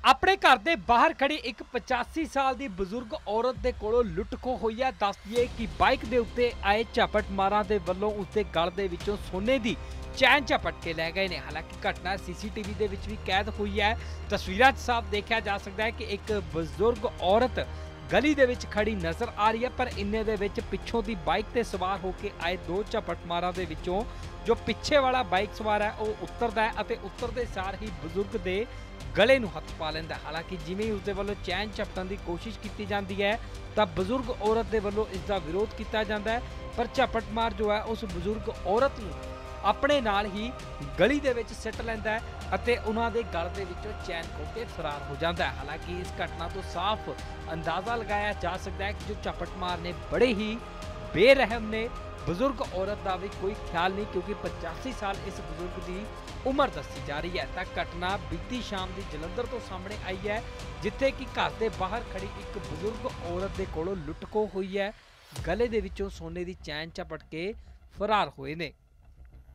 ਆਪਣੇ घर के बाहर खड़ी एक 85 साल की बजुर्ग औरत के कोलों लुट खो हुई है। दस दिए कि बाइक के उत्ते आए झपट मारा के वलों उसके गल के विचों सोने की चैन झपट के लै गए ने। हालांकि घटना सीसीटीवी के विच भी कैद हुई है। तस्वीरां साफ देखा जा सकता है कि एक बजुर्ग औरत गली दे विच खड़ी नजर आ रही है, पर इन्ने दे विच पिछों दी बाइक ते सवार होके आए दो झपट मारा दे विचों जो पिछे वाला बाइक सवार है वो उतरदा है अते उतरदे सार ही बजुर्ग दे गले नूं हथ पा लैंदा। हालांकि जिवें ही उसदे वल्लों चैन झपटन की कोशिश की जाती है तो बजुर्ग औरत के वल्लों इसका विरोध किया जाता है, पर झपट मार जो है उस बजुर्ग औरत नूं अपने नाल ही गली दे विच सिट लैंदा है अते उन्हां दे गल दे विचों चैन खो के फरार हो जाता है। हालांकि इस घटना तो साफ अंदाजा लगाया जा सकता है कि जो झपट मार ने बड़े ही बेरहम ने। बजुर्ग औरत का भी कोई ख्याल नहीं, क्योंकि 85 साल इस बुजुर्ग की उम्र दसी जा रही है। तो घटना बीती शाम की जलंधर तो सामने आई है, जिथे कि घर के बाहर खड़ी एक बजुर्ग औरत के कोलों लुट खो हुई है। गले दे विचों सोने की चैन झपट के फरार हुए ने।